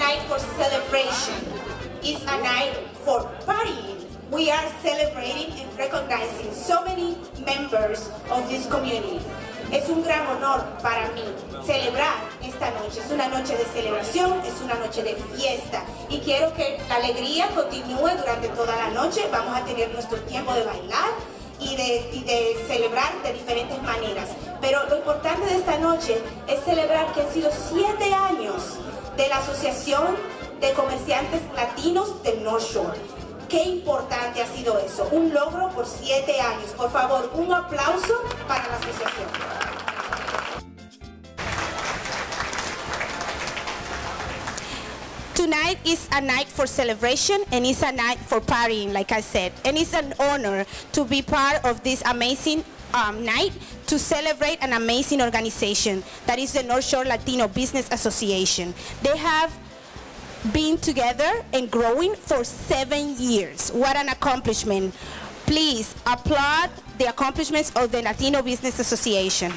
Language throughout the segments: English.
night for celebration. It's a night for partying. We are celebrating and recognizing so many members of this community. Es un gran honor para mí celebrar esta noche. Es una noche de celebración, es una noche de fiesta. Y quiero que la alegría continúe durante toda la noche. Vamos a tener nuestro tiempo de bailar y de celebrar de diferentes maneras. Pero lo importante de esta noche es celebrar que han sido 7 años de la Asociación de Comerciantes Latinos del North Shore. Qué importante ha sido eso, un logro por 7 años. Por favor, un aplauso para la asociación. Tonight is a night for celebration and it's a night for partying, like I said. And it's an honor to be part of this amazing night to celebrate an amazing organization that is the North Shore Latino Business Association. They have been together and growing for 7 years. What an accomplishment. Please applaud the accomplishments of the Latino Business Association.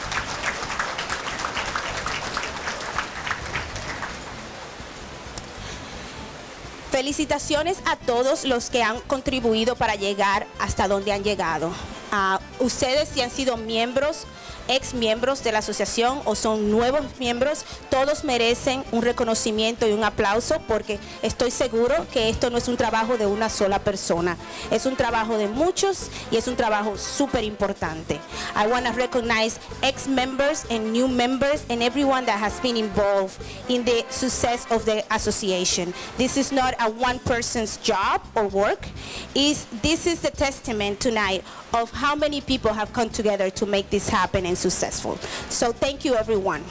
Felicitaciones a todos los que han contribuido para llegar hasta donde han llegado. Ustedes, si han sido miembros, ex miembros de la asociación o son nuevos miembros, todos merecen un reconocimiento y un aplauso, porque estoy seguro que esto no es un trabajo de una sola persona, es un trabajo de muchos y es un trabajo súper importante. I want to recognize ex members and new members and everyone that has been involved in the success of the association. This is not a one person's job or work. This is the testament tonight of how many people have come together to make this happen and successful. So thank you, everyone.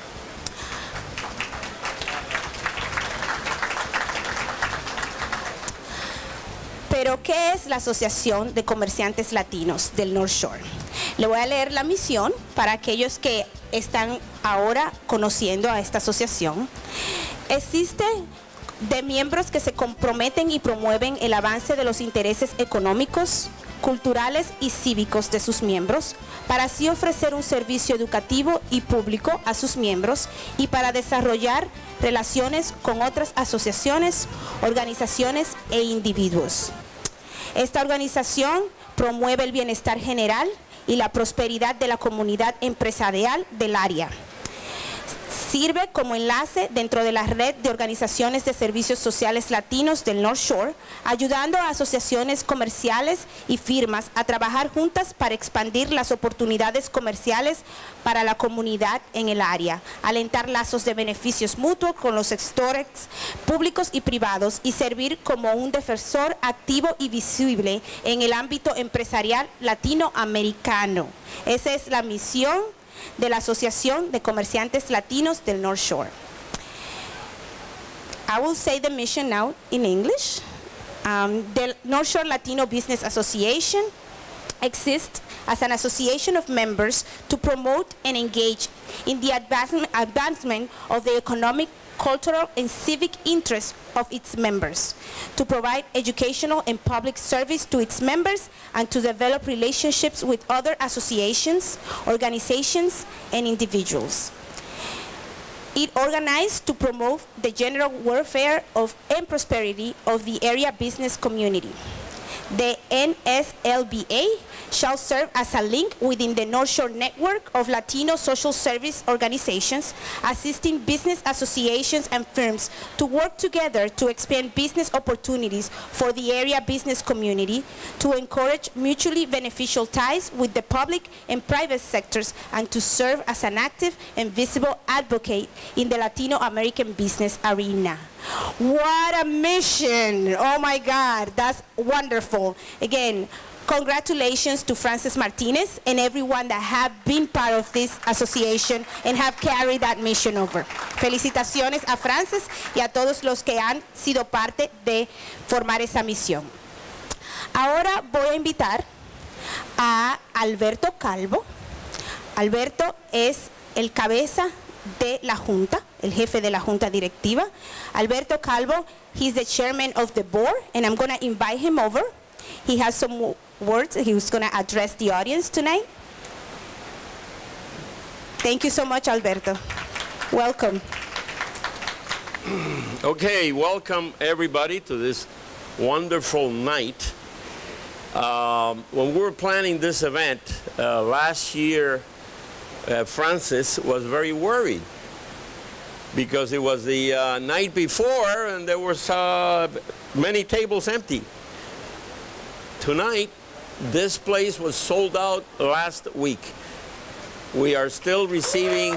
Pero, ¿qué es la Asociación de Comerciantes Latinos del North Shore? Le voy a leer la misión para aquellos que están ahora conociendo a esta asociación. Existe de miembros que se comprometen y promueven el avance de los intereses económicos, culturales y cívicos de sus miembros, para así ofrecer un servicio educativo y público a sus miembros y para desarrollar relaciones con otras asociaciones, organizaciones e individuos. Esta organización promueve el bienestar general y la prosperidad de la comunidad empresarial del área. Sirve como enlace dentro de la red de organizaciones de servicios sociales latinos del North Shore, ayudando a asociaciones comerciales y firmas a trabajar juntas para expandir las oportunidades comerciales para la comunidad en el área, alentar lazos de beneficios mutuos con los sectores públicos y privados y servir como un defensor activo y visible en el ámbito empresarial latinoamericano. Esa es la misión de la Asociación de Comerciantes Latinos del North Shore. I will say the mission now in English. The North Shore Latino Business Association exists as an association of members to promote and engage in the advancement of the economic, cultural, and civic interests of its members, to provide educational and public service to its members, and to develop relationships with other associations, organizations, and individuals. It organized to promote the general welfare and prosperity of the area business community. The NSLBA shall serve as a link within the North Shore network of Latino social service organizations, assisting business associations and firms to work together to expand business opportunities for the area business community, to encourage mutually beneficial ties with the public and private sectors, and to serve as an active and visible advocate in the Latino American business arena. What a mission! Oh my God, that's wonderful. Again, congratulations to Frances Martinez and everyone that have been part of this association and have carried that mission over. Felicitaciones a Frances y a todos los que han sido parte de formar esa misión. Ahora voy a invitar a Alberto Calvo. Alberto es el cabeza de la Junta, el jefe de la Junta Directiva. Alberto Calvo, he's the chairman of the board, and I'm going to invite him over. He has some words he's going to address the audience tonight. Thank you so much, Alberto. Welcome. Okay, welcome everybody to this wonderful night. When we were planning this event last year, Francis was very worried because it was the night before and there was many tables empty. Tonight, this place was sold out last week. We are still receiving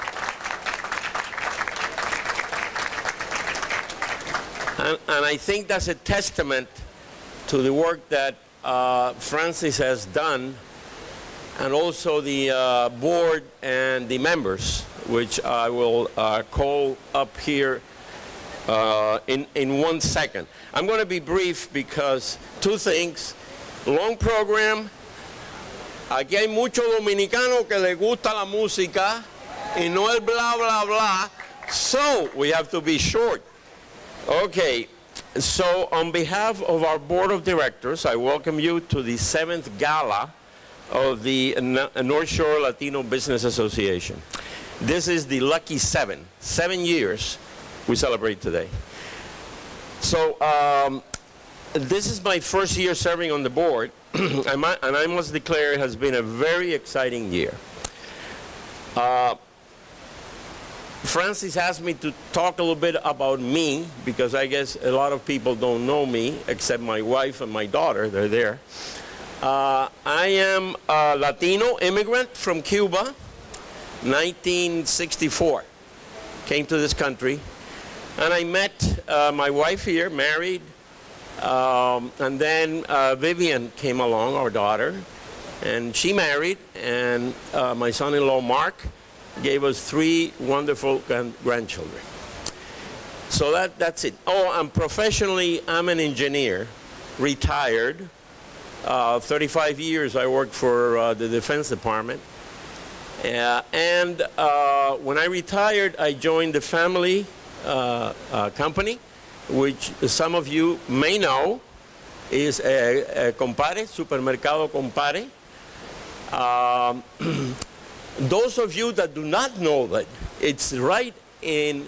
and I think that's a testament to the work that Francis has done, and also the board and the members, which I will call up here in 1 second. I'm going to be brief because two things. Long program. Aquí hay mucho dominicano que le gusta la música y no el bla bla bla, so we have to be short. Okay, so on behalf of our board of directors, I welcome you to the 7th gala of the North Shore Latino Business Association. This is the lucky 7 years we celebrate today. So this is my first year serving on the board, and I must declare it has been a very exciting year. Francis asked me to talk a little bit about me, because I guess a lot of people don't know me, except my wife and my daughter. They're there. I am a Latino immigrant from Cuba, 1964. Came to this country, and I met my wife here, married, and then Vivian came along, our daughter, and she married, and my son-in-law, Mark, gave us 3 wonderful grandchildren. So that's it. Oh, and professionally, I'm an engineer, retired. 35 years I worked for the Defense Department. And when I retired, I joined the family company, which some of you may know is Compare, Supermercado Compare. Those of you that do not know that, it's right in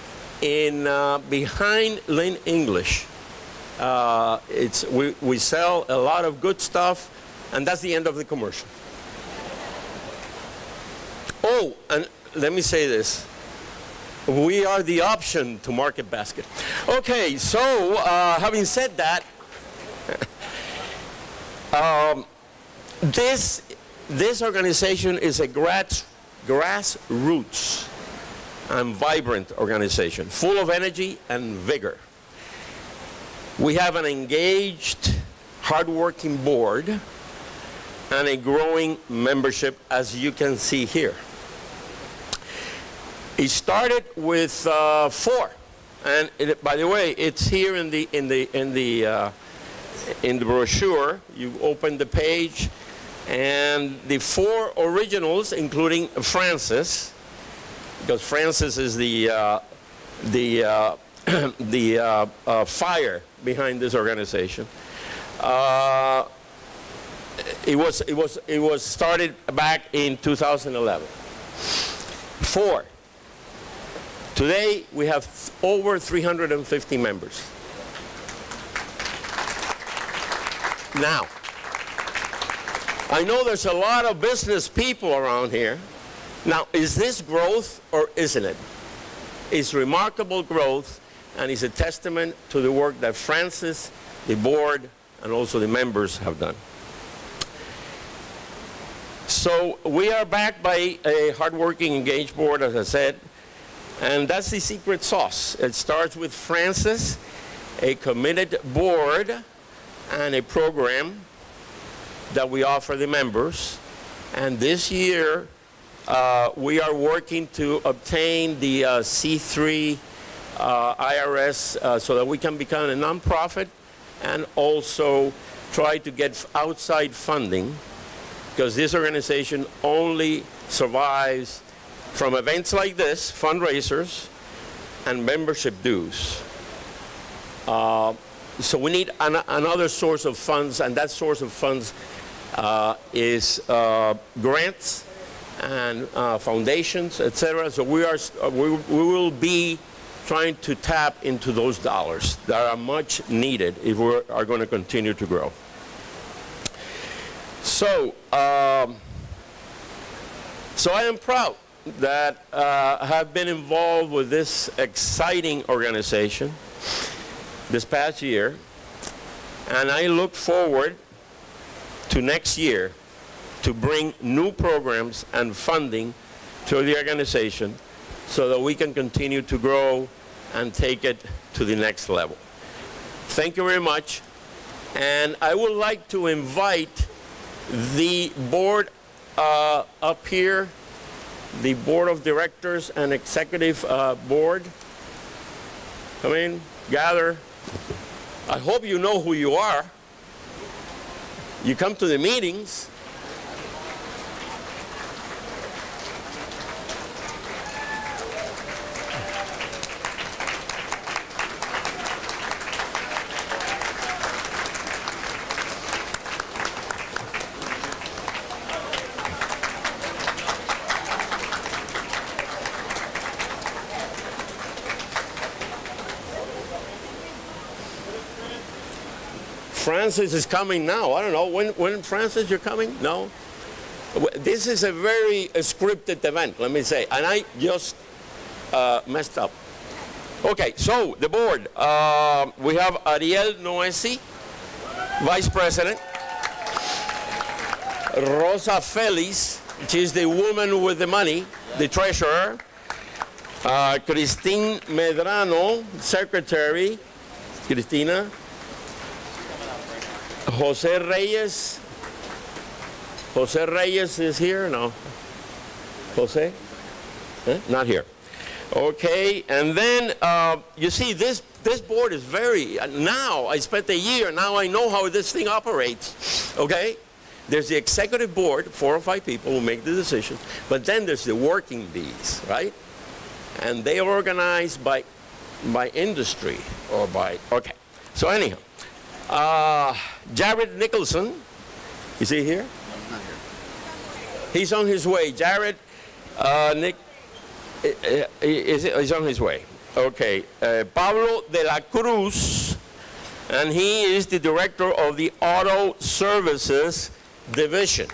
behind Lynn English. We sell a lot of good stuff, and that's the end of the commercial. Oh, and let me say this. We are the option to Market Basket. Okay, so having said that, this organization is a grassroots and vibrant organization, full of energy and vigor. We have an engaged, hardworking board and a growing membership, as you can see here. It started with 4, and by the way, it's here in the brochure. You open the page. And the 4 originals, including Francis, because Francis is the fire behind this organization. It was started back in 2011. 4. Today we have over 350 members. Now, I know there's a lot of business people around here. Now, is this growth or isn't it? It's remarkable growth, and it's a testament to the work that Francis, the board, and also the members have done. So we are backed by a hardworking, engaged board, as I said, and that's the secret sauce. It starts with Francis, a committed board, and a program that we offer the members. And this year, we are working to obtain the C3 IRS so that we can become a nonprofit, and also try to get outside funding, because this organization only survives from events like this, fundraisers, and membership dues. So we need another source of funds, and that source of funds is grants and foundations, etc. So we will be trying to tap into those dollars that are much needed if we are going to continue to grow. So, so I am proud that I have been involved with this exciting organization this past year, and I look forward to next year to bring new programs and funding to the organization so that we can continue to grow and take it to the next level. Thank you very much. And I would like to invite the board up here, the board of directors and executive board. Come in, gather. I hope you know who you are. You come to the meetings. Francis is coming now. I don't know. When Francis, you're coming? No? This is a very scripted event, let me say. And I just messed up. Okay, so the board. We have Ariel Noesi, Vice President. Rosa Feliz, she's the woman with the money, the treasurer. Christine Medrano, Secretary. Cristina. Jose Reyes. Jose Reyes is here? No. Jose? Not here. Okay, and then you see this board is very, now I spent a year, now I know how this thing operates. Okay? There's the executive board, 4 or 5 people who make the decisions, but then there's the working bees, right? And they are organized by industry or by, okay. So anyhow. Jared Nicholson, is he here? No, he's not here. He's on his way. Jared, Nick, is on his way. Okay. Pablo de la Cruz, and he is the director of the Auto Services Division.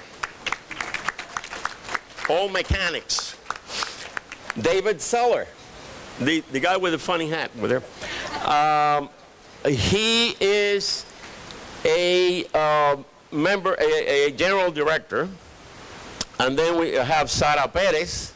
All mechanics. David Seller, the guy with the funny hat over there. He is a member, a general director. And then we have Sara Perez.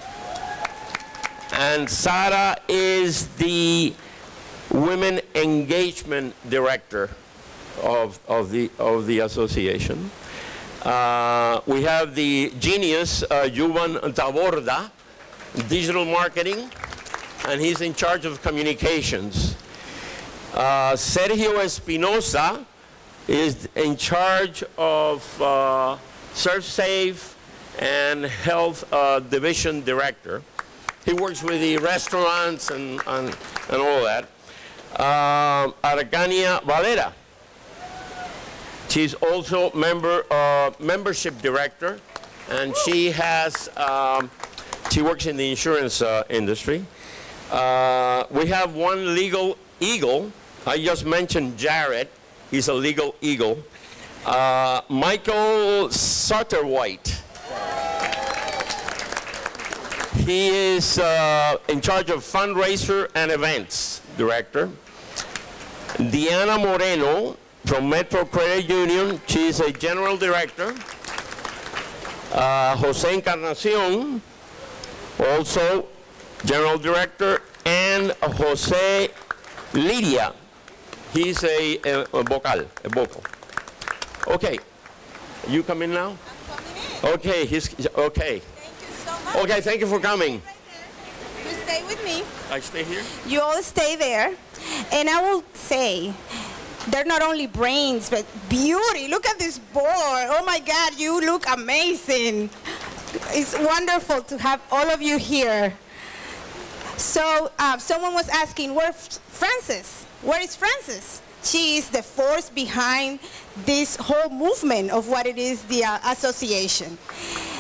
And Sara is the Women Engagement Director of the association. We have the genius, Juvan Taborda, digital marketing, and he's in charge of communications. Sergio Espinosa is in charge of ServSafe and Health Division Director. He works with the restaurants and all that. Argania Valera. She's also membership director, and she has she works in the insurance industry. We have one legal eagle. I just mentioned Jared. He's a legal eagle. Michael Sutterwhite. He is in charge of fundraiser and events director. Diana Moreno from Metro Credit Union. She's a general director. Jose Encarnacion, also general director, and Jose Lidia. He's a vocal. Okay, you come in now? I'm coming in. Okay, okay. Thank you so much. Okay, thank you for coming. Right there. You stay with me. I stay here? You all stay there. And I will say, they're not only brains, but beauty. Look at this board. Oh my God, you look amazing. It's wonderful to have all of you here. So someone was asking, where's Frances? Where is Frances? She is the force behind this whole movement of what it is, the association.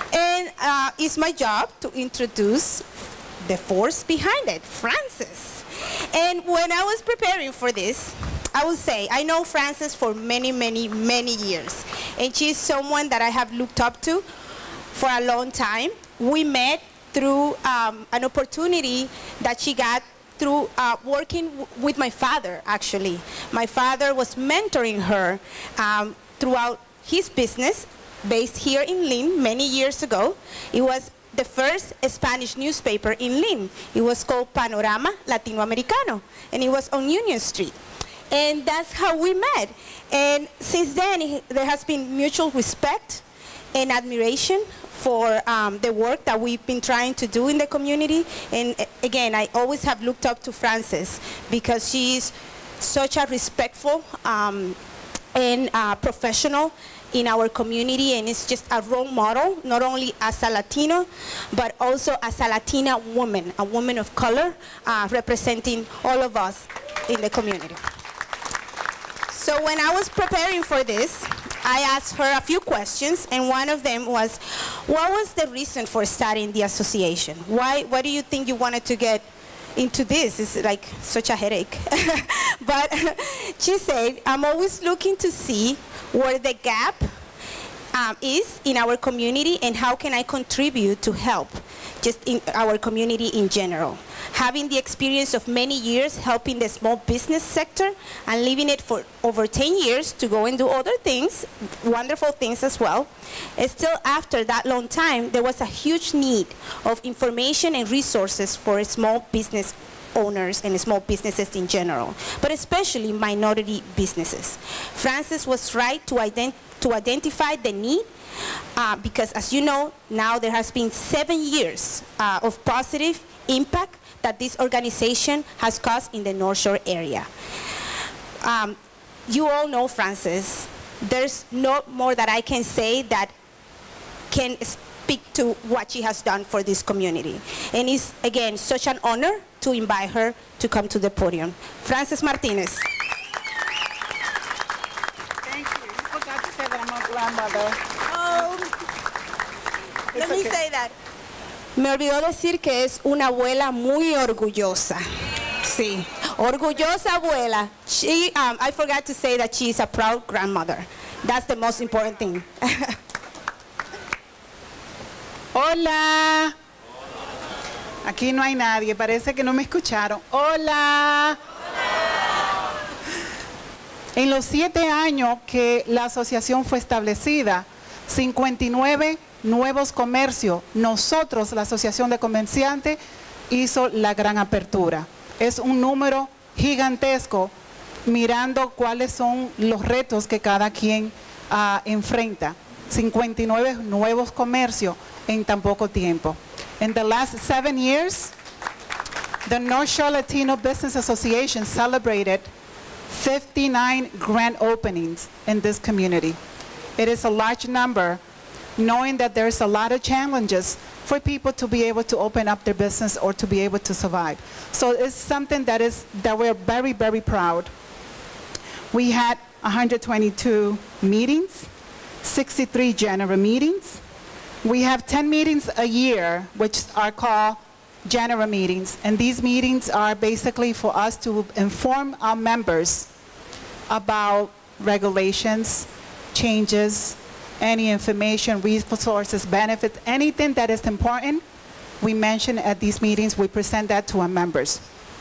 And it's my job to introduce the force behind it, Frances. And when I was preparing for this, I would say, I know Frances for many, many, many years. And she's someone that I have looked up to for a long time. We met through an opportunity that she got through working with my father, actually. My father was mentoring her throughout his business based here in Lynn many years ago. It was the first Spanish newspaper in Lynn. It was called Panorama Latinoamericano, and it was on Union Street. And that's how we met. And since then, there has been mutual respect and admiration for the work that we've been trying to do in the community. And again, I always have looked up to Frances because she's such a respectful and professional in our community, and it's just a role model, not only as a Latino, but also as a Latina woman, a woman of color, representing all of us in the community. So when I was preparing for this, I asked her a few questions, and one of them was, what was the reason for starting the association? Why do you think you wanted to get into this? It's like such a headache. But she said, I'm always looking to see where the gap is in our community and how can I contribute to help just in our community in general. Having the experience of many years helping the small business sector and leaving it for over 10 years to go and do other things, wonderful things as well. And still after that long time, there was a huge need of information and resources for small business owners and small businesses in general, but especially minority businesses. Frances was right to identify the need because, as you know, now there has been 7 years of positive impact that this organization has caused in the North Shore area. You all know Frances. There's no more that I can say that can speak to what she has done for this community. And it's, again, such an honor to invite her to come to the podium. Frances Martinez. Thank you. You forgot to say that I'm a grandmother. Oh, let me say that. Me olvidó decir que es una abuela muy orgullosa. Sí, orgullosa abuela. I forgot to say that she is a proud grandmother. That's the most important thing. Hola. Aquí no hay nadie, parece que no me escucharon. Hola. En los 7 años que la asociación fue establecida, 59 nuevos comercios. Nosotros, la Asociación de Comerciantes, hizo la gran apertura. Es un número gigantesco mirando cuáles son los retos que cada quien enfrenta. 59 nuevos comercios en tan poco tiempo. In the last 7 years, the North Shore Latino Business Association celebrated 59 grand openings in this community. It is a large number, knowing that there's a lot of challenges for people to be able to open up their business or to be able to survive. So it's something that we're very, very proud. We had 122 meetings, 63 general meetings. We have 10 meetings a year, which are called general meetings. And these meetings are basically for us to inform our members about regulations, changes, any information, resources, benefits, anything that is important, we mention at these meetings, we present that to our members.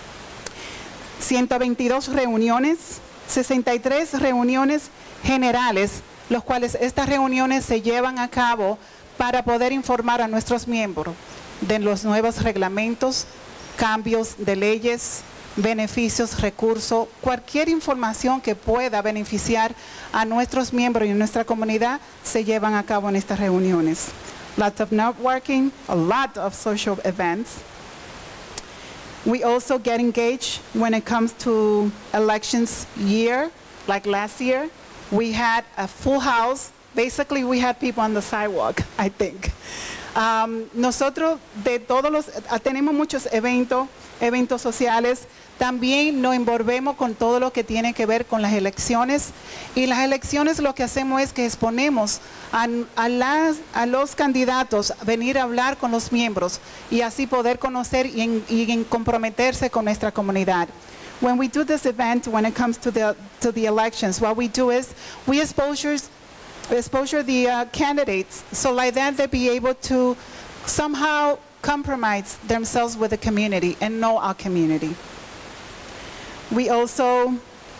122 reuniones, 63 reuniones generales, los cuales estas reuniones se llevan a cabo para poder informar a nuestros miembros de los nuevos reglamentos, cambios de leyes, beneficios, recursos, cualquier información que pueda beneficiar a nuestros miembros y a nuestra comunidad se llevan a cabo en estas reuniones. Lots of networking, a lot of social events. We also get engaged when it comes to elections year, like last year. We had a full house. Basically, we had people on the sidewalk, I think. Nosotros tenemos muchos eventos sociales. También nos envolvemos con todo lo que tiene que ver con las elecciones. Y las elecciones lo que hacemos es que exponemos a los candidatos a venir a hablar con los miembros y así poder conocer y comprometerse con nuestra comunidad. When we do this event, when it comes to the elections, what we do is we exposure the candidates so like that they be able to somehow compromise themselves with the community and know our community. We also,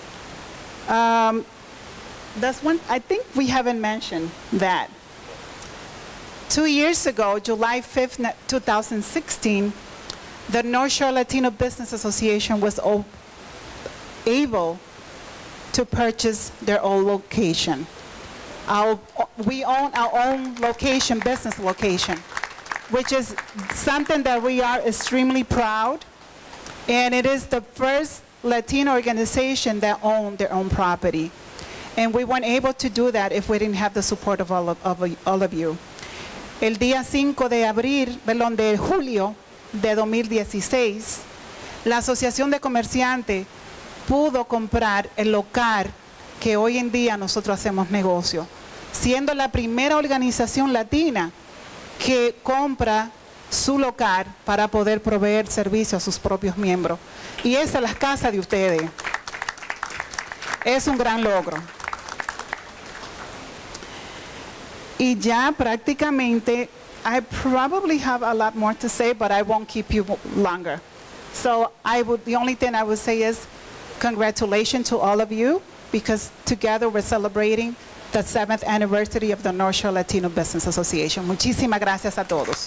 that's one, I think we haven't mentioned that. 2 years ago, July 5th, 2016, the North Shore Latino Business Association was able to purchase their own location. We own our own location, business location, which is something that we are extremely proud. And it is the first Latino organization that own their own property. And we weren't able to do that if we didn't have the support of all of you. El día 5 de julio de 2016, la Asociación de Comerciantes pudo comprar el local que hoy en día nosotros hacemos negocio, siendo la primera organización latina que compra su local para poder proveer servicio a sus propios miembros. Y esa es la casa de ustedes. Es un gran logro. Y ya prácticamente, I probably have a lot more to say, but I won't keep you longer. So the only thing I would say is congratulations to all of you, because together we're celebrating the 7th anniversary of the North Shore Latino Business Association. Muchísimas gracias a todos.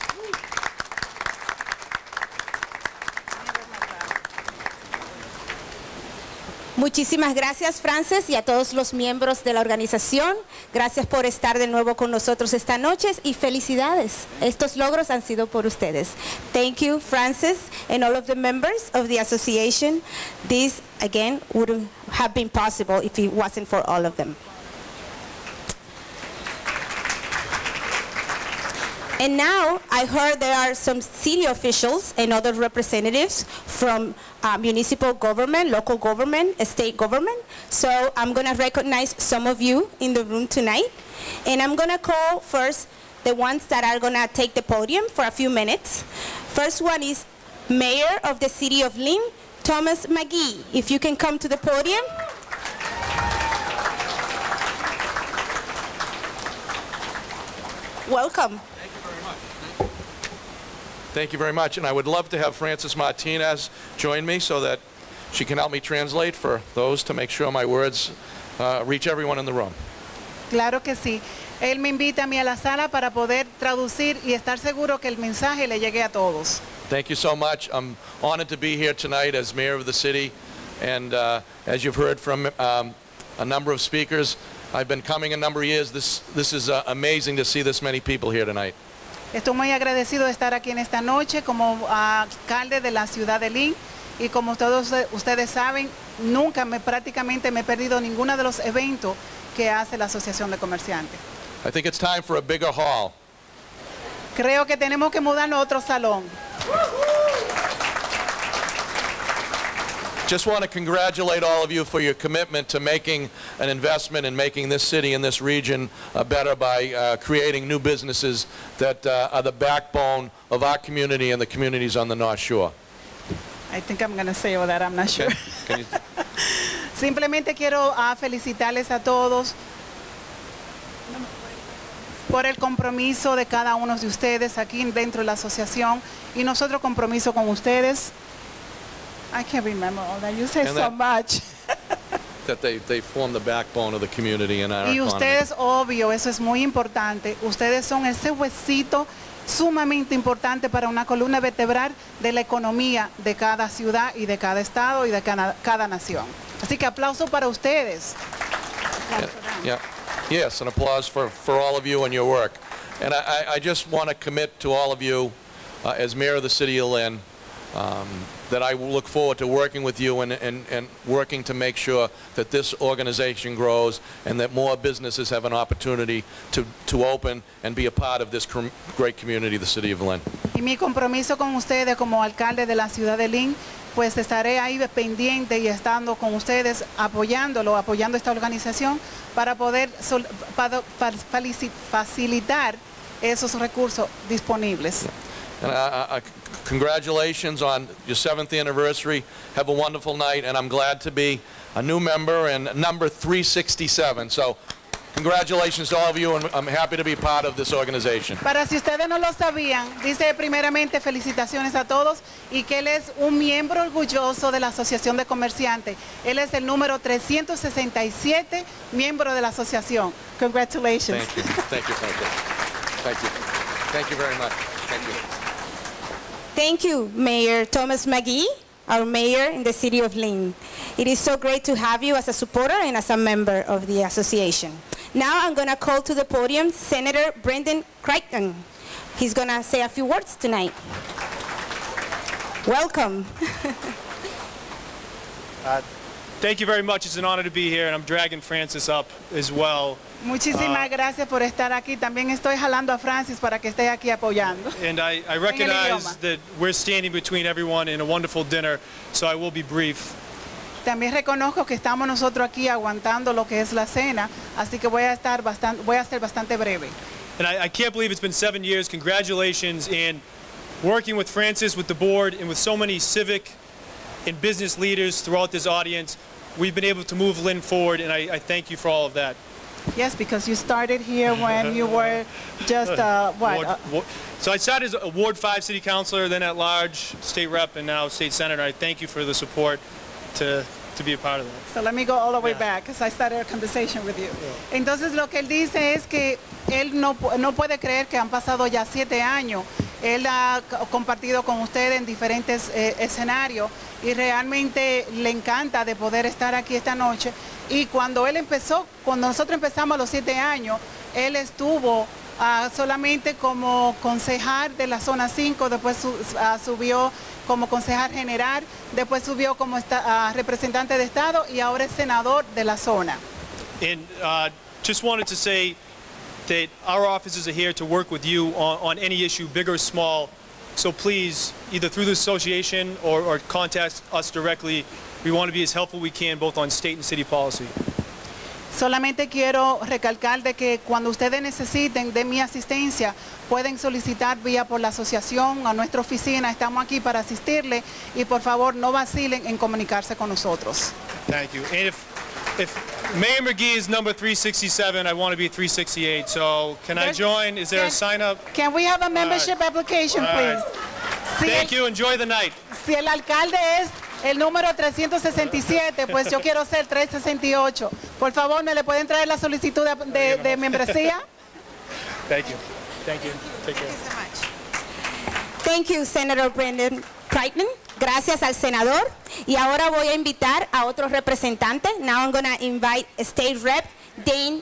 Muchísimas gracias, Frances, y a todos los miembros de la organización. Gracias por estar de nuevo con nosotros esta noche y felicidades. Estos logros han sido por ustedes. Thank you, Frances, and all of the members of the association. This, again, wouldn't have been possible if it wasn't for all of them. And now I heard there are some city officials and other representatives from municipal government, local government, state government. So I'm going to recognize some of you in the room tonight. And I'm going to call first the ones that are going to take the podium for a few minutes. First one is Mayor of the City of Lynn, Thomas McGee. If you can come to the podium. Welcome. Thank you very much, and I would love to have Frances Martinez join me so that she can help me translate for those to make sure my words reach everyone in the room. Claro que sí. Él me invita a mí a la sala para poder traducir y estar seguro que el mensaje le llegue a todos. Thank you so much. I'm honored to be here tonight as mayor of the city, and as you've heard from a number of speakers, I've been coming a number of years. This is amazing to see this many people here tonight. Estoy muy agradecido de estar aquí en esta noche como alcalde de la ciudad de Lynn, y como todos ustedes saben, prácticamente me he perdido ninguno de los eventos que hace la Asociación de Comerciantes. I think it's time for a bigger hall. Creo que tenemos que mudarnos a otro salón. Just want to congratulate all of you for your commitment to making an investment in making this city and this region better by creating new businesses that are the backbone of our community and the communities on the North Shore. I think I'm going to say all that, I'm not sure. Can you... Simplemente quiero felicitarles a todos por el compromiso de cada uno de ustedes aquí dentro de la asociación, y nosotros compromiso con ustedes. I can't remember all that. You say so much. That they form the backbone of the community and our y economy. ustedes, obvio, eso es muy importante. Ustedes son ese huesito sumamente importante para una columna vertebral de la economía de cada ciudad y de cada estado y de cada nación. Así que aplauso para ustedes. Yeah. Yes, an applause for all of you and your work. And I just want to commit to all of you as mayor of the city of Lynn that I look forward to working with you and working to make sure that this organization grows and that more businesses have an opportunity to open and be a part of this great community, the City of Lynn. Y mi compromiso con ustedes como alcalde de la ciudad de Lynn, pues estaré ahí pendiente y estando con ustedes apoyando esta organización para poder facilitar esos recursos disponibles. Congratulations on your 7th anniversary. Have a wonderful night, and I'm glad to be a new member and number 367. So congratulations to all of you, and I'm happy to be part of this organization. Para si ustedes no lo sabían, dice primeramente felicitaciones a todos y que él es un miembro orgulloso de la Asociación de Comerciantes. Él es el número 367 miembro de la asociación. Congratulations. Thank you. Thank you. Thank you. Thank you. Thank you very much. Thank you. Thank you, Mayor Thomas McGee, our mayor in the city of Lynn. It is so great to have you as a supporter and as a member of the association. Now I'm going to call to the podium Senator Brendan Crichton. He's going to say a few words tonight. Welcome. Thank you very much. It's an honor to be here, and I'm dragging Francis up as well. Muchísimas gracias por estar aquí. También estoy jalando a Francis para que esté aquí apoyando. And I recognize that we're standing between everyone in a wonderful dinner, so I will be brief. También reconozco que estamos nosotros aquí aguantando lo que es la cena, así que voy a ser bastante breve. And I can't believe it's been 7 years. Congratulations in working with Francis, with the board, and with so many civic and business leaders throughout this audience. We've been able to move Lynn forward, and I thank you for all of that. Yes, because you started here when you were just, So I started as a Ward 5 city councilor, then at large, state rep, and now state senator. I thank you for the support to be a part of that. So let me go all the way back, because I started a conversation with you. Yeah. Entonces lo que él dice es que él no puede creer que han pasado ya 7 años. Él ha compartido con ustedes en diferentes escenarios y realmente le encanta de poder estar aquí esta noche. Y cuando nosotros empezamos a los 7 años, él estuvo solamente como concejal de la zona 5, después subió como concejal general, después subió como representante de estado y ahora es senador de la zona. And just wanted to say that our offices are here to work with you on any issue, big or small. So please, either through the association or contact us directly. We want to be as helpful we can, both on state and city policy. Solamente quiero recalcar de que cuando ustedes necesiten de mi asistencia, pueden solicitar vía por la asociación a nuestra oficina. Estamos aquí para asistirle y por favor no vacilen en comunicarse con nosotros. Thank you. And if Mayor McGee is number 367, I want to be 368. So can I join? Is there a sign up? Can we have a membership application, please? Thank you. Enjoy the night. Si el alcalde es el número 367, pues yo quiero ser 368. Por favor, ¿me le pueden traer la solicitud de membresía? Thank you. Thank you. Take care. Thank you so much. Thank you, Senator Brendan Crichton. Gracias al senador. Y ahora voy a invitar a otro representante. Now I'm going to invite State Rep Dan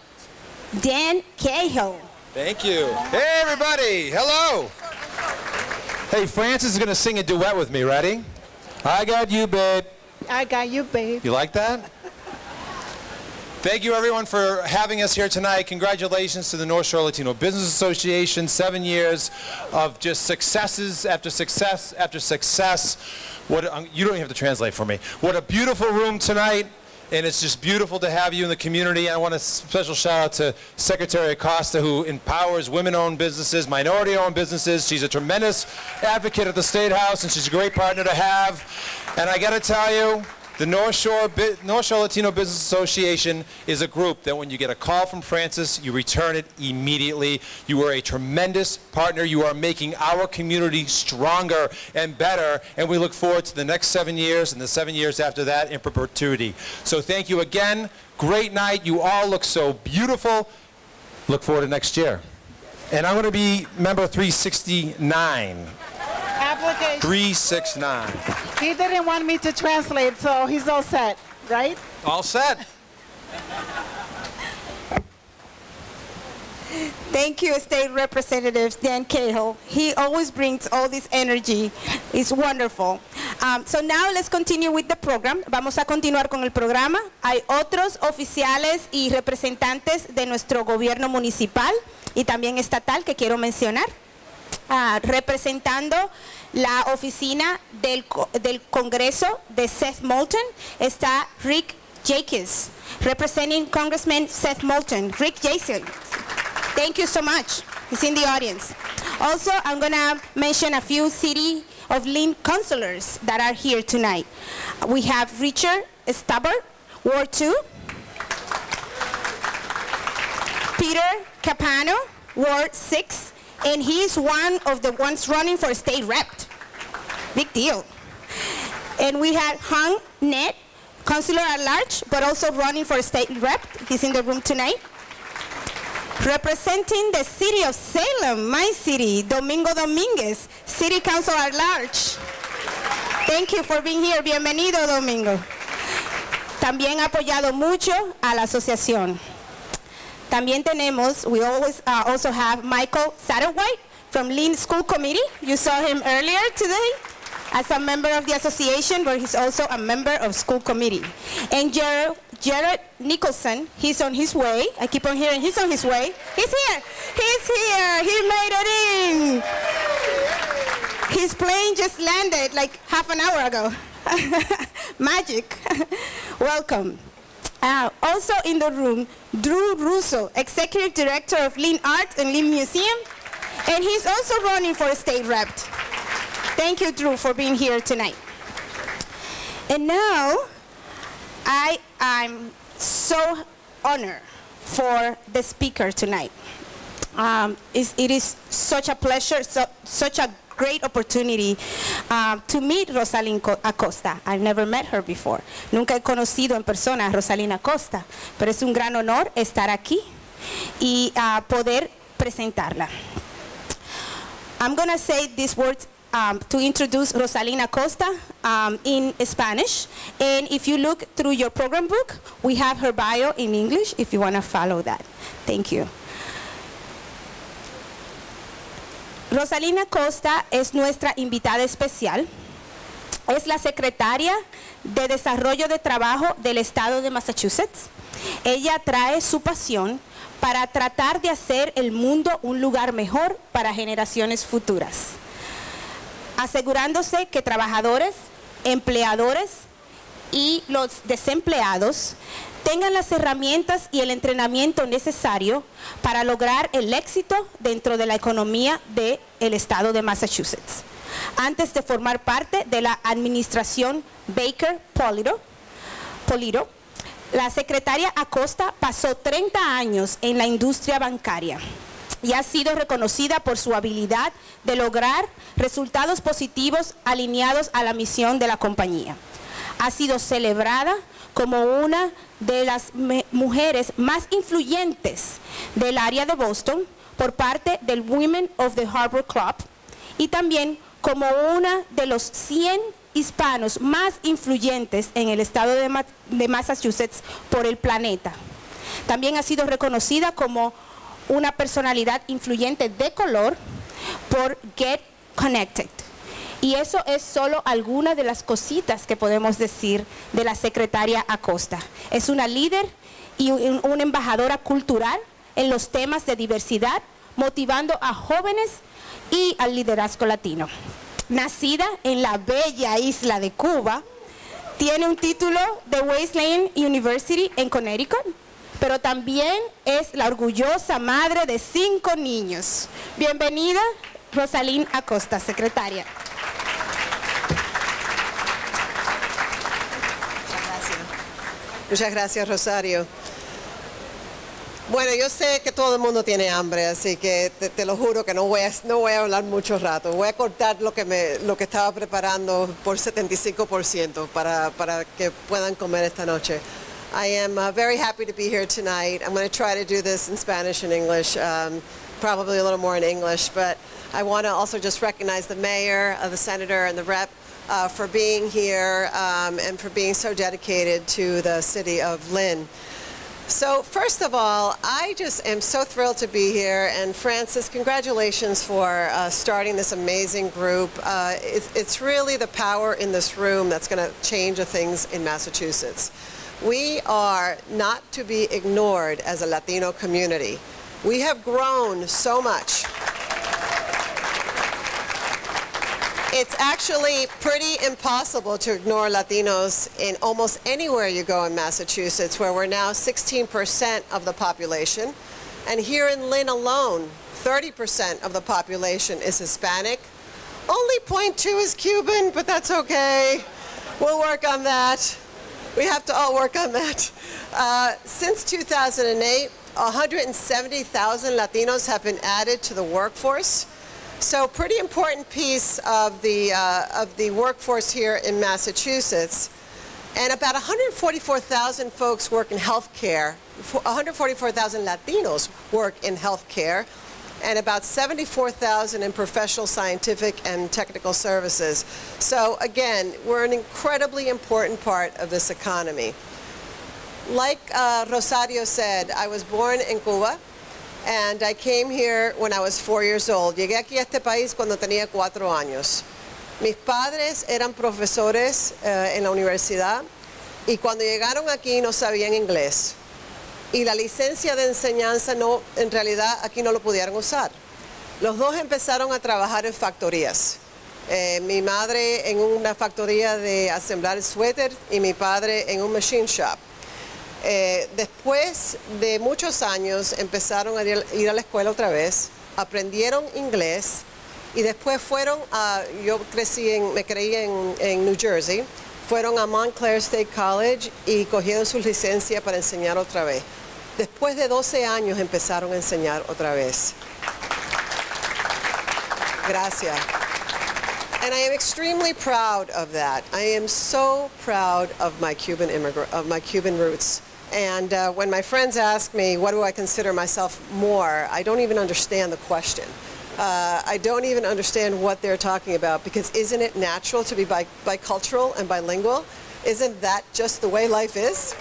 Cahill. Thank you. Hey, everybody. Hello. Hey, Francis is going to sing a duet with me. Ready? I got you, babe. I got you, babe. You like that? Thank you, everyone, for having us here tonight. Congratulations to the North Shore Latino Business Association. 7 years of just successes after success after success. You don't even have to translate for me. What a beautiful room tonight. And it's just beautiful to have you in the community. I want a special shout out to Secretary Acosta, who empowers women-owned businesses, minority-owned businesses. She's a tremendous advocate at the State House, and she's a great partner to have. And I got to tell you, the North Shore Latino Business Association is a group that when you get a call from Francis, you return it immediately. You are a tremendous partner. You are making our community stronger and better, and we look forward to the next 7 years and the 7 years after that in perpetuity. So thank you again. Great night. You all look so beautiful. Look forward to next year. And I'm going to be member 369. Application. 369. He didn't want me to translate, so he's all set, right? All set. Thank you, State Representative Dan Cahill. He always brings all this energy. It's wonderful. So now let's continue with the program. Vamos a continuar con el programa. Hay otros oficiales y representantes de nuestro gobierno municipal y también estatal que quiero mencionar. Representando la oficina del Congreso de Seth Moulton está Rick Jacques, representing Congressman Seth Moulton. Rick Jacques, thank you so much. He's in the audience. Also, I'm going to mention a few City of Lynn councilors that are here tonight. We have Richard Stubbart, Ward 2. Peter Capano, Ward 6. And he's one of the ones running for state rep. Big deal. And we had Hung Net, councilor at large, but also running for state rep. He's in the room tonight. Representing the city of Salem, my city, Domingo Dominguez, city council at large. Thank you for being here. Bienvenido, Domingo. También ha apoyado mucho a la asociación. También tenemos, we always also have Michael Satterwhite from Lynn School Committee. You saw him earlier today as a member of the association, but he's also a member of school committee. And Jared Nicholson, he's on his way. I keep on hearing he's on his way. He's here. He's here. He made it in. His plane just landed like half an hour ago. Magic. Welcome. Also in the room, Drew Russo, Executive Director of Lynn Art and Lynn Museum, and he's also running for a state rep. Thank you, Drew, for being here tonight. And now, I'm so honored for the speaker tonight. It is such a pleasure, such a great opportunity to meet Rosalyn Acosta. I've never met her before. Nunca he conocido en persona a Rosalyn Acosta, pero es un gran honor estar aquí y poder presentarla. I'm going to say these words to introduce Rosalyn Acosta in Spanish. And if you look through your program book, we have her bio in English if you want to follow that. Thank you. Rosalyn Acosta es nuestra invitada especial. Es la secretaria de Desarrollo de Trabajo del Estado de Massachusetts. Ella trae su pasión para tratar de hacer el mundo un lugar mejor para generaciones futuras, asegurándose que trabajadores, empleadores y los desempleados tengan las herramientas y el entrenamiento necesario para lograr el éxito dentro de la economía del estado de Massachusetts. Antes de formar parte de la administración Baker Polito, la secretaria Acosta pasó 30 años en la industria bancaria y ha sido reconocida por su habilidad de lograr resultados positivos alineados a la misión de la compañía. Ha sido celebrada como una de las mujeres más influyentes del área de Boston por parte del Women of the Harbor Club y también como una de los 100 hispanos más influyentes en el estado de Massachusetts por el planeta. También ha sido reconocida como una personalidad influyente de color por Get Connected. Y eso es solo alguna de las cositas que podemos decir de la secretaria Acosta. Es una líder y una embajadora cultural en los temas de diversidad, motivando a jóvenes y al liderazgo latino. Nacida en la bella isla de Cuba, tiene un título de Wesleyan University en Connecticut, pero también es la orgullosa madre de 5 niños. Bienvenida, Rosalyn Acosta, secretaria. Muchas gracias, Rosario. Bueno, yo sé que todo el mundo tiene hambre, así que te lo juro que no voy a hablar mucho rato. Voy a cortar lo que estaba preparando por 75% para que puedan comer esta noche. I am very happy to be here tonight. I'm going to try to do this in Spanish and English, probably a little more in English, but I want to also just recognize the mayor, the senator, and the rep for being here and for being so dedicated to the city of Lynn. So first of all, I just am so thrilled to be here, and Francis, congratulations for starting this amazing group. It's really the power in this room that's going to change the things in Massachusetts. We are not to be ignored as a Latino community. We have grown so much. It's actually pretty impossible to ignore Latinos in almost anywhere you go in Massachusetts, where we're now 16% of the population. And here in Lynn alone, 30% of the population is Hispanic. Only 0.2 is Cuban, but that's okay. We'll work on that. We have to all work on that. Since 2008, 170,000 Latinos have been added to the workforce. So pretty important piece of the workforce here in Massachusetts. And about 144,000 folks work in healthcare. 144,000 Latinos work in healthcare, and about 74,000 in professional, scientific, and technical services. So again, we're an incredibly important part of this economy. Like Rosario said, I was born in Cuba. And I came here when I was 4 years old. Llegué aquí a este país cuando tenía 4 años. Mis padres eran profesores en la universidad y cuando llegaron aquí no sabían inglés. Y la licencia de enseñanza en realidad aquí no lo pudieron usar. Los dos empezaron a trabajar en factorías. Mi madre en una factoría de asemblar suéter y mi padre en un machine shop. Después de muchos años empezaron a ir a la escuela otra vez, aprendieron inglés y después fueron yo me creí en New Jersey, fueron a Montclair State College y cogieron su licencia para enseñar otra vez. Después de 12 años empezaron a enseñar otra vez. Gracias. And I am extremely proud of that. I am so proud of my Cuban roots. And when my friends ask me, what do I consider myself more, I don't even understand the question. I don't even understand what they're talking about, because isn't it natural to be bicultural and bilingual? Isn't that just the way life is?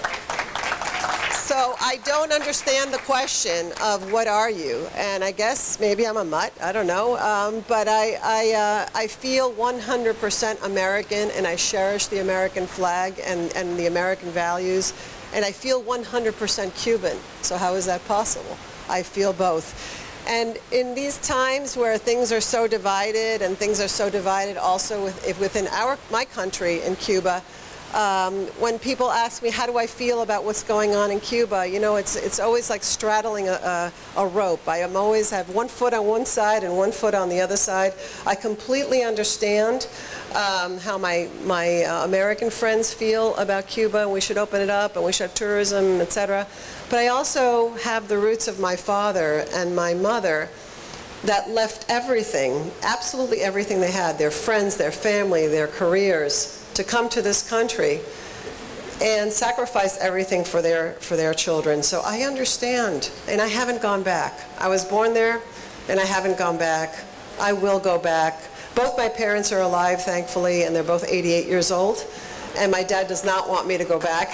So I don't understand the question of what are you, and I guess maybe I'm a mutt, I don't know, but I feel 100% American, and I cherish the American flag and the American values, and I feel 100% Cuban. So how is that possible? I feel both. And in these times where things are so divided, and things are so divided also within my country in Cuba, when people ask me, how do I feel about what's going on in Cuba, you know, it's always like straddling a rope. I always have one foot on one side and one foot on the other side. I completely understand how my American friends feel about Cuba, and we should open it up, and we should have tourism, etc. But I also have the roots of my father and my mother that left everything, absolutely everything they had, their friends, their family, their careers, to come to this country and sacrifice everything for their children. So I understand, and I haven't gone back. I was born there, and I haven't gone back. I will go back. Both my parents are alive, thankfully, and they're both 88 years old, and my dad does not want me to go back.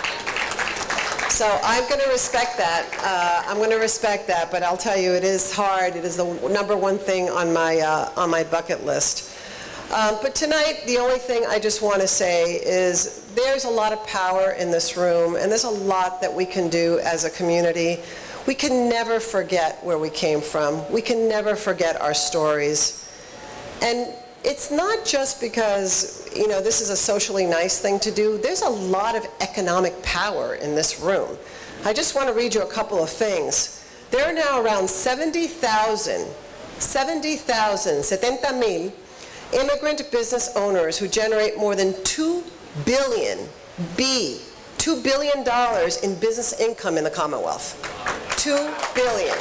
So I'm going to respect that. I'm going to respect that, but I'll tell you, it is hard. It is the #1 thing on my bucket list. But tonight, the only thing I just want to say is there's a lot of power in this room, and there's a lot that we can do as a community. We can never forget where we came from. We can never forget our stories. And it's not just because, you know, this is a socially nice thing to do. There's a lot of economic power in this room. I just want to read you a couple of things. There are now around 70,000, 70,000 immigrant business owners who generate more than $2 billion in business income in the Commonwealth. $2 billion.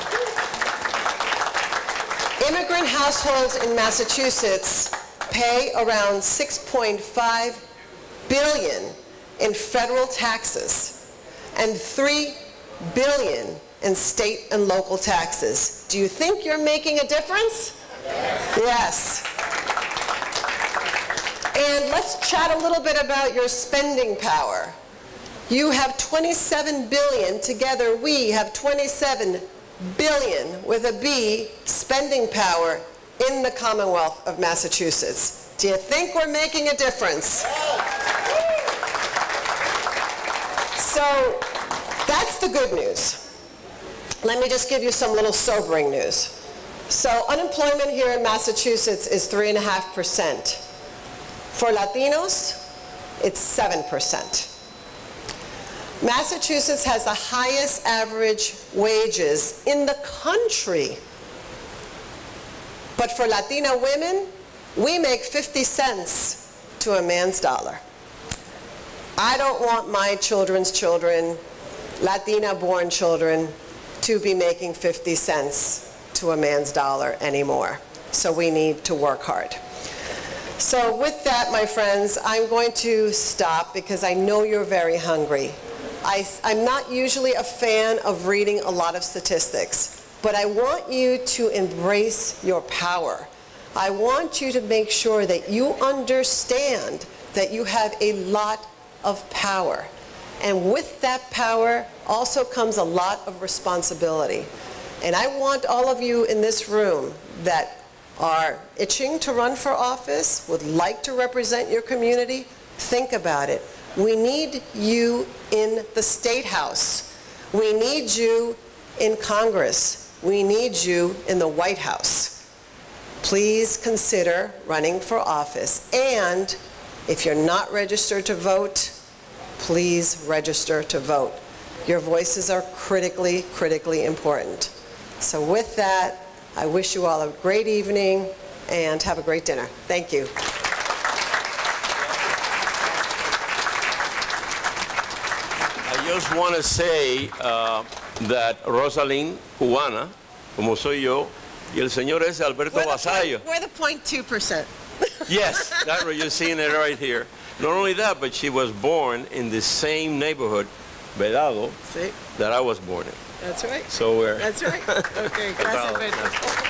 Immigrant households in Massachusetts pay around $6.5 billion in federal taxes and $3 billion in state and local taxes. Do you think you're making a difference? Yes. And let's chat a little bit about your spending power. You have 27 billion. Together we have 27 billion with a B spending power in the Commonwealth of Massachusetts. Do you think we're making a difference? So that's the good news. Let me just give you some little sobering news. So unemployment here in Massachusetts is 3.5%. For Latinos, it's 7%. Massachusetts has the highest average wages in the country. But for Latina women, we make 50 cents to a man's dollar. I don't want my children's children, Latina-born children, to be making 50 cents to a man's dollar anymore. So we need to work hard. So with that, my friends, I'm going to stop because I know you're very hungry. I'm not usually a fan of reading a lot of statistics, but I want you to embrace your power. I want you to make sure that you understand that you have a lot of power. And with that power also comes a lot of responsibility. And I want all of you in this room that are itching to run for office, would like to represent your community, think about it. We need you in the State House. We need you in Congress. We need you in the White House. Please consider running for office. And if you're not registered to vote, please register to vote. Your voices are critically, critically important. So with that, I wish you all a great evening and have a great dinner. Thank you. I just want to say that Rosalind, cubana, como soy yo, y el señor es Alberto Vasallo. We're the 0.2%. Yes, that's what you're seeing it right here. Not only that, but she was born in the same neighborhood, Vedado, See? that I was born in. That's right. So we're... That's right. Okay, gracias, Alberto.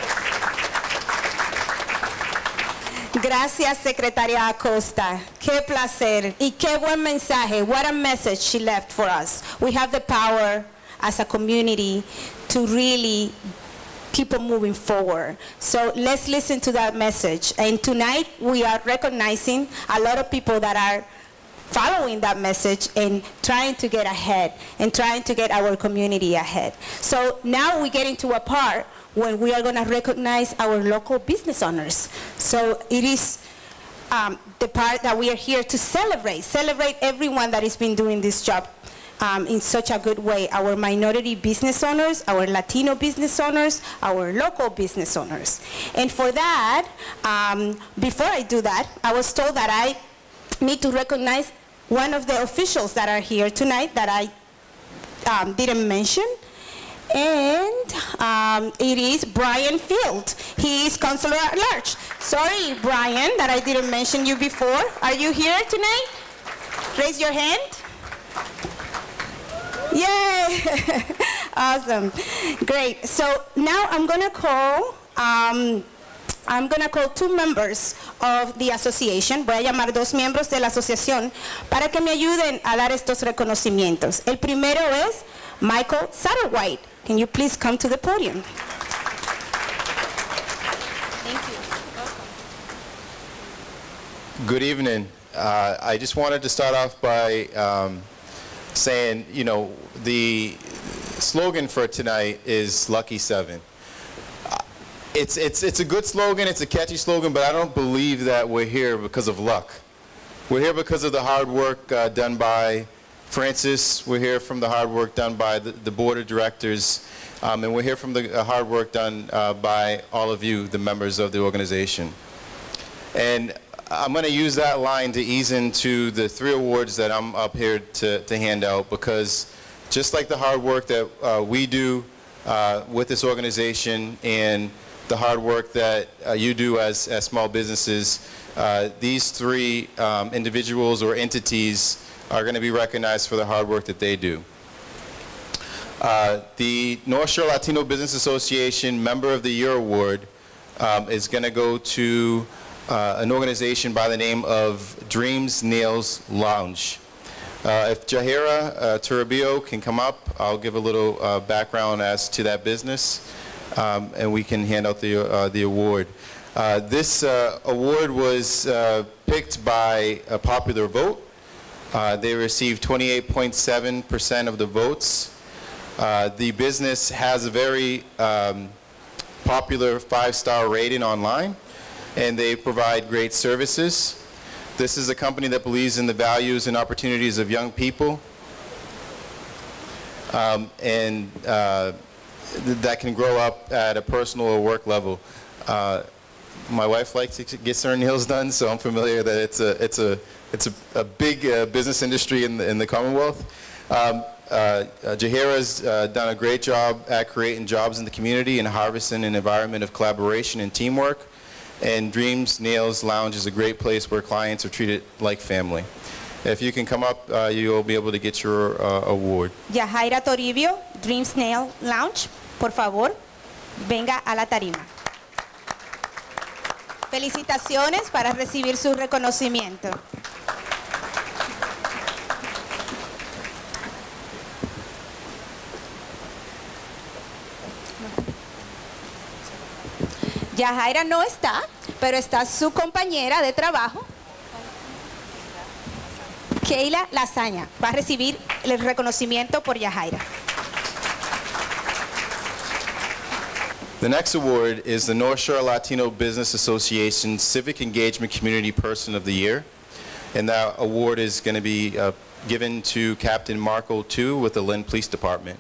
Gracias, Secretaria Acosta. Qué placer y qué buen mensaje. What a message she left for us. We have the power as a community to really keep on moving forward. So let's listen to that message. And tonight we are recognizing a lot of people that are following that message and trying to get ahead and trying to get our community ahead. So now we get into a part when we are going to recognize our local business owners. So it is the part that we are here to celebrate everyone that has been doing this job in such a good way. Our minority business owners, our Latino business owners, our local business owners. And for that, before I do that, I was told that I need to recognize one of the officials that are here tonight that I didn't mention. And it is Brian Field. He is Consular at Large. Sorry, Brian, that I didn't mention you before. Are you here tonight? Raise your hand. Yay! Awesome. Great. So now I'm going to call two members of the association. Voy a llamar dos miembros de la asociación para que me ayuden a dar estos reconocimientos. El primero es Michael Satterwhite. Can you please come to the podium? Thank you. Good evening. I just wanted to start off by saying, you know, the slogan for tonight is Lucky 7. It's a good slogan, it's a catchy slogan, but I don't believe that we're here because of luck. We're here because of the hard work done by Francis. We're here from the hard work done by the board of directors, and we're here from the hard work done by all of you, the members of the organization. And I'm going to use that line to ease into the 3 awards that I'm up here to hand out, because just like the hard work that we do with this organization and the hard work that you do as small businesses, these 3 individuals or entities are going to be recognized for the hard work that they do. The North Shore Latino Business Association Member of the Year Award is going to go to an organization by the name of Dreams Nails Lounge. If Jahira Turabio can come up, I'll give a little background as to that business, and we can hand out the award. This award was picked by a popular vote. They received 28.7% of the votes. The business has a very popular 5-star rating online, and they provide great services. This is a company that believes in the values and opportunities of young people, and that can grow up at a personal or work level. My wife likes to get her nails done, so I'm familiar that it's a big business industry in the Commonwealth. Jahira's done a great job at creating jobs in the community and harvesting an environment of collaboration and teamwork. And Dreams Nails Lounge is a great place where clients are treated like family. If you can come up, you'll be able to get your award. Yahaira Toribio, Dreams Nail Lounge, por favor, venga a la tarima. Felicitaciones para recibir su reconocimiento. Yahaira no está, pero está su compañera de trabajo, Keila Lasaña. Va a recibir el reconocimiento por Yahaira. The next award is the North Shore Latino Business Association Civic Engagement Community Person of the Year. And that award is going to be given to Captain Marco II with the Lynn Police Department.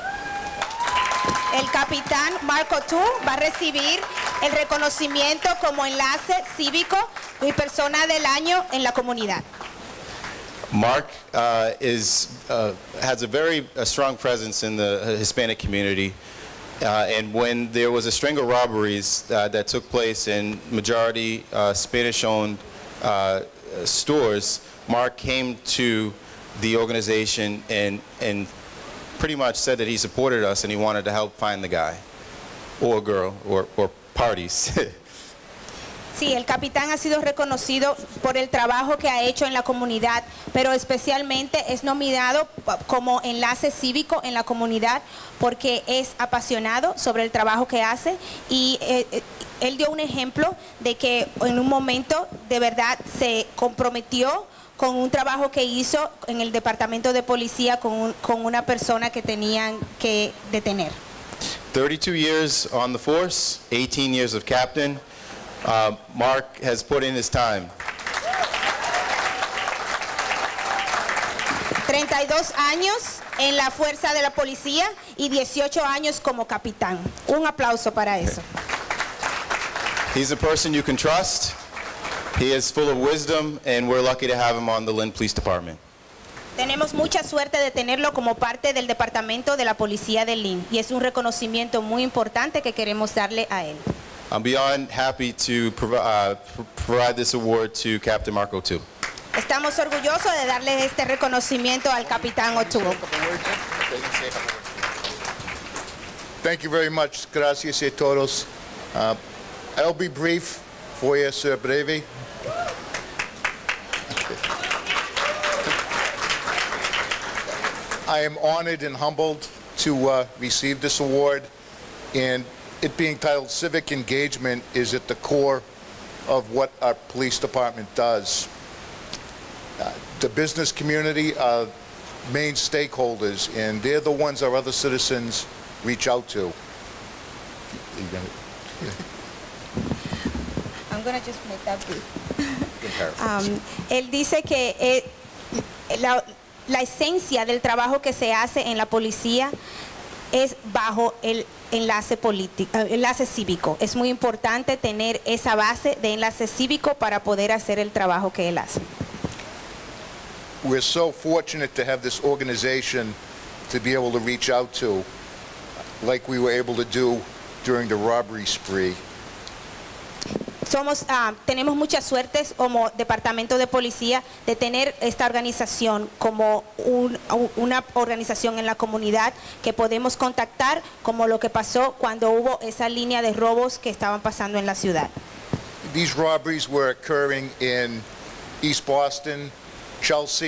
El capitán Marco II va a recibir el reconocimiento como enlace cívico y persona del año en la comunidad. Mark has a very strong presence in the Hispanic community. And when there was a string of robberies that took place in majority Spanish-owned stores, Mark came to the organization and pretty much said that he supported us and he wanted to help find the guy or girl or parties. Sí, el capitán ha sido reconocido por el trabajo que ha hecho en la comunidad, pero especialmente es nominado como enlace cívico en la comunidad porque es apasionado sobre el trabajo que hace y él dio un ejemplo de que en un momento de verdad se comprometió con un trabajo que hizo en el departamento de policía con una persona que tenían que detener. 32 years on the force, 18 years of captain. Mark has put in his time. 32 años en la fuerza de la policía y 18 años como capitán. Un aplauso para eso. He's a person you can trust. He is full of wisdom, and we're lucky to have him on the Lynn Police Department. Tenemos mucha suerte de tenerlo como parte del departamento de la policía de Lynn y es un reconocimiento muy importante que queremos darle a él. I'm beyond happy to provide this award to Captain Marco II. Estamos orgullosos de darle este reconocimiento al capitán O'Toole. Thank you very much. Gracias a todos. I'll be brief. Voy a ser breve. I am honored and humbled to receive this award, and it being titled Civic Engagement is at the core of what our police department does. The business community are main stakeholders, and they're the ones our other citizens reach out to. I'm going to just make that brief. Él dice que la esencia del trabajo que se hace en la policía es bajo el enlace cívico. Es muy importante tener esa base de enlace cívico para poder hacer el trabajo que él hace. We're so fortunate to have this organization to be able to reach out to, like we were able to do during the robbery spree. Tenemos mucha suerte como departamento de policía de tener esta organización como una organización en la comunidad que podemos contactar, como lo que pasó cuando hubo esa línea de robos que estaban pasando en la ciudad. These robberies were occurring in East Boston, Chelsea,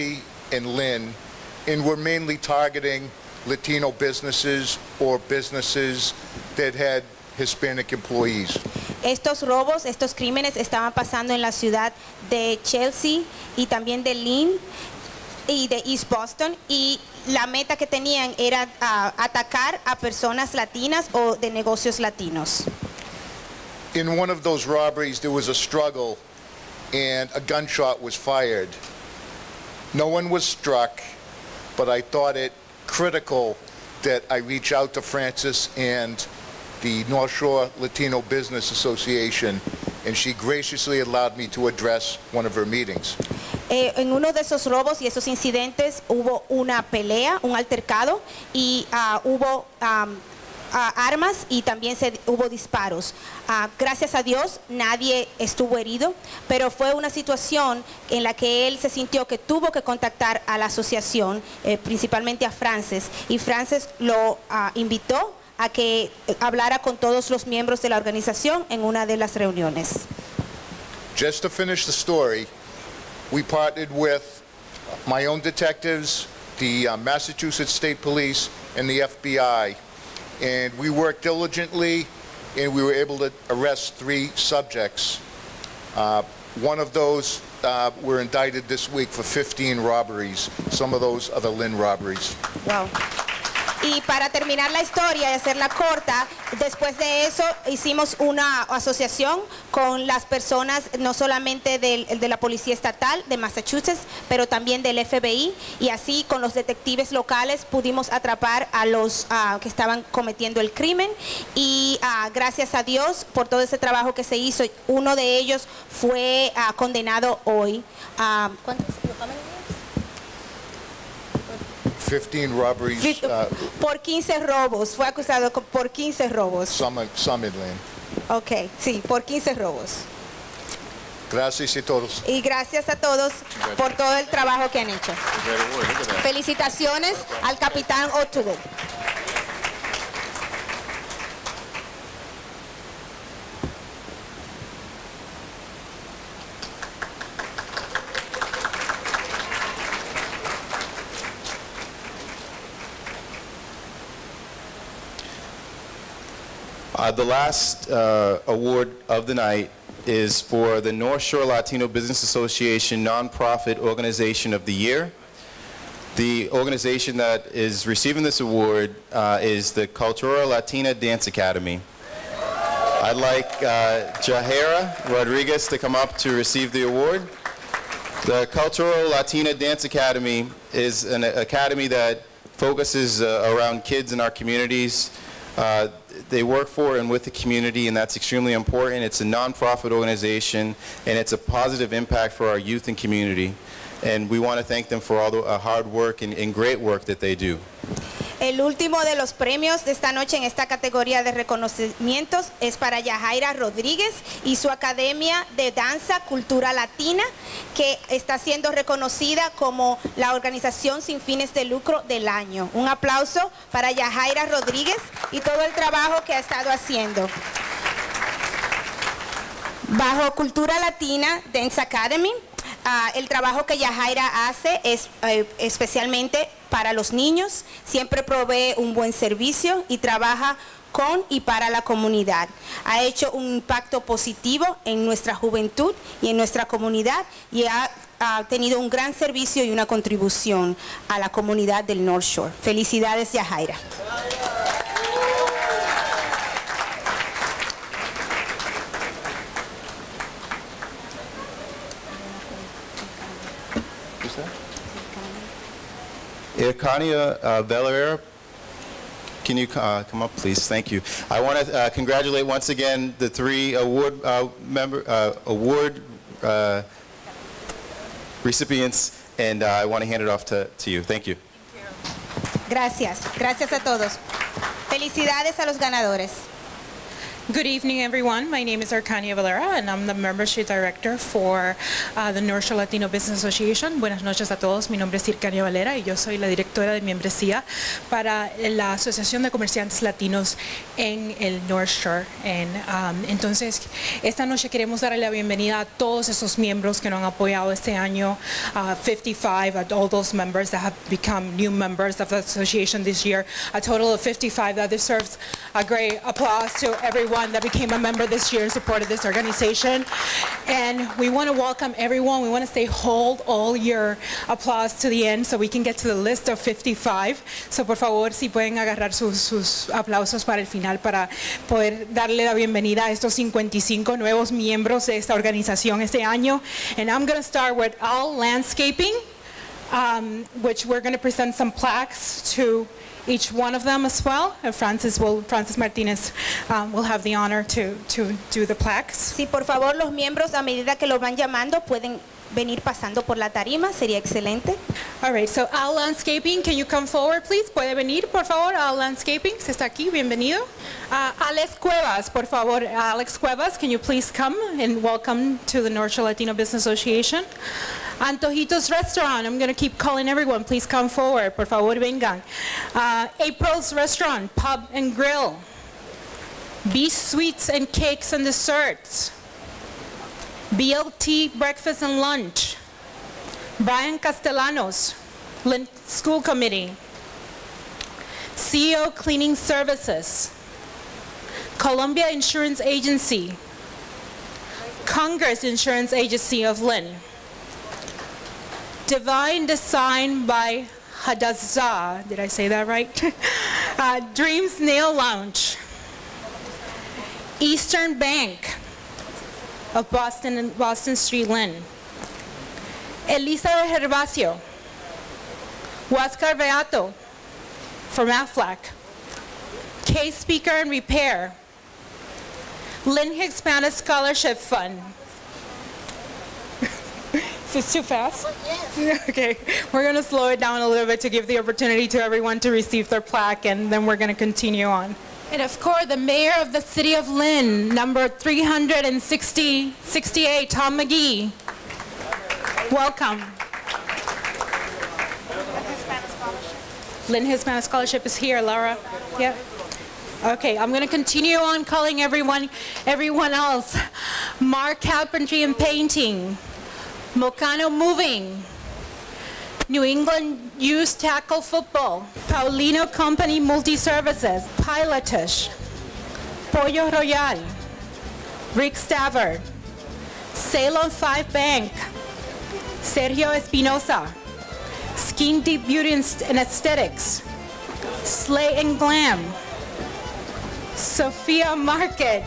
and Lynn, and were mainly targeting Latino businesses or businesses that had Hispanic employees. Estos robos, estos crímenes estaban pasando en la ciudad de Chelsea y también de Lynn y de East Boston, y la meta que tenían era atacar a personas latinas o de negocios latinos. In one of those robberies, there was a struggle and a gunshot was fired. No one was struck, but I thought it critical that I reach out to Frances and the North Shore Latino Business Association, and she graciously allowed me to address one of her meetings. En uno de esos robos y esos incidentes hubo una pelea, un altercado, y hubo armas y también hubo disparos. Gracias a Dios nadie estuvo herido, pero fue una situación en la que él se sintió que tuvo que contactar a la asociación, principalmente a Frances, y Frances lo invitó a que hablara con todos los miembros de la organización en una de las reuniones. Just to finish the story, we partnered with my own detectives, the Massachusetts State Police, and the FBI. And we worked diligently, and we were able to arrest 3 subjects. One of those were indicted this week for 15 robberies. Some of those are the Lynn robberies. Wow. Y para terminar la historia y hacerla corta, después de eso hicimos una asociación con las personas, no solamente de la Policía Estatal de Massachusetts, pero también del FBI, y así con los detectives locales pudimos atrapar a los que estaban cometiendo el crimen, y gracias a Dios por todo ese trabajo que se hizo, uno de ellos fue condenado hoy. ¿Cuántos? 15 robberies. Por 15 robos, fue acusado por 15 robos. Some in Lynn. Ok, sí, por 15 robos. Gracias a todos. Y gracias a todos por todo el trabajo que han hecho. Felicitaciones al capitán O'Toole. The last award of the night is for the North Shore Latino Business Association Nonprofit Organization of the Year. The organization that is receiving this award is the Cultura Latina Dance Academy. I'd like Jahaira Rodriguez to come up to receive the award. The Cultural Latina Dance Academy is an academy that focuses around kids in our communities. They work for and with the community, and that's extremely important. It's a nonprofit organization, and it's a positive impact for our youth and community. And we want to thank them for all the hard work and great work that they do. El último de los premios de esta noche en esta categoría de reconocimientos es para Yajaira Rodríguez y su Academia de Danza Cultura Latina, que está siendo reconocida como la organización sin fines de lucro del año. Un aplauso para Yajaira Rodríguez y todo el trabajo que ha estado haciendo. Bajo Cultura Latina Dance Academy, el trabajo que Yajaira hace es especialmente para los niños, siempre provee un buen servicio y trabaja con y para la comunidad. Ha hecho un impacto positivo en nuestra juventud y en nuestra comunidad, y ha tenido un gran servicio y una contribución a la comunidad del North Shore. Felicidades, Yajaira. Irkania Belair, can you come up, please? Thank you. I want to congratulate once again the 3 award recipients, and I want to hand it off to you. Thank you. Gracias. Gracias a todos. Felicidades a los ganadores. Good evening, everyone. My name is Arcania Valera, and I'm the Membership Director for the North Shore Latino Business Association. Buenas noches a todos. Mi nombre es Arcania Valera y yo soy la directora de membresía para la Asociación de Comerciantes Latinos en el North Shore. Entonces, esta noche queremos darle la bienvenida a todos esos miembros que nos han apoyado este año, 55, all those members that have become new members of the association this year, a total of 55 that deserves a great applause to everyone that became a member this year and supported this organization. And we want to welcome everyone. We want to say hold all your applause to the end so we can get to the list of 55. So por favor, si pueden agarrar sus aplausos para el final para poder darle la bienvenida a estos 55 nuevos miembros de esta organización este año. And I'm going to start with All Landscaping, which we're going to present some plaques to each one of them as well. And Francis Martinez will have the honor to do the plaques. Sí, por favor, los miembros a medida que los van llamando pueden venir pasando por la tarima, sería excelente. All right, so Al Landscaping, can you come forward, please? ¿Puede venir, por favor? Al Landscaping, se está aquí, bienvenido. Alex Cuevas, por favor. Alex Cuevas, can you please come and welcome to the North Shore Latino Business Association? Antojitos Restaurant, I'm going to keep calling everyone. Please come forward, por favor, vengan. April's Restaurant, Pub and Grill. Beast Sweets and Cakes and Desserts. BLT Breakfast and Lunch. Brian Castellanos, Lynn School Committee. CEO Cleaning Services. Columbia Insurance Agency. Congress Insurance Agency of Lynn. Divine Design by Hadassah, did I say that right? Dreams Nail Lounge. Eastern Bank of Boston and Boston Street, Lynn. Elisa Gervasio. Huáscar Beato from Aflac. K Speaker and Repair. Lynn Hispanic Scholarship Fund. Is this too fast? Yes. Okay, we're going to slow it down a little bit to give the opportunity to everyone to receive their plaque, and then we're going to continue on. And of course, the mayor of the city of Lynn, number 368, Tom McGee. Welcome. Lynn Hispanic Scholarship is here, Laura. Yeah. Okay, I'm going to continue on calling everyone else. Mark Carpentry and Painting. Mocano Moving. New England Youth Tackle Football. Paulino Company Multi-Services. Pilotish. Pollo Royal. Rick Stavard. Salon 5 Bank. Sergio Espinosa. Skin Deep Beauty and Aesthetics. Slay and Glam. Sophia Market.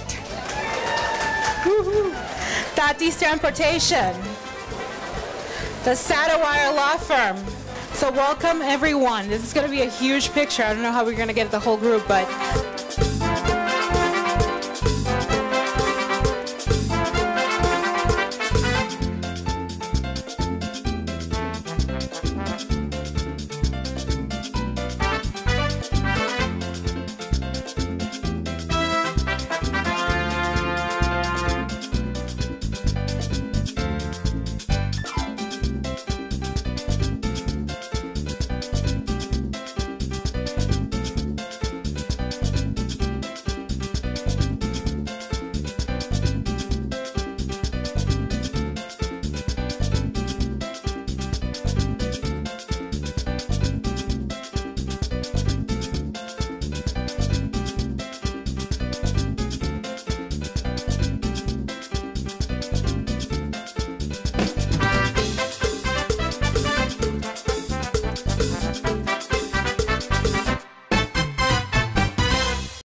Tati's Transportation. The Satterwire Law Firm. So welcome everyone. This is going to be a huge picture. I don't know how we're going to get the whole group, but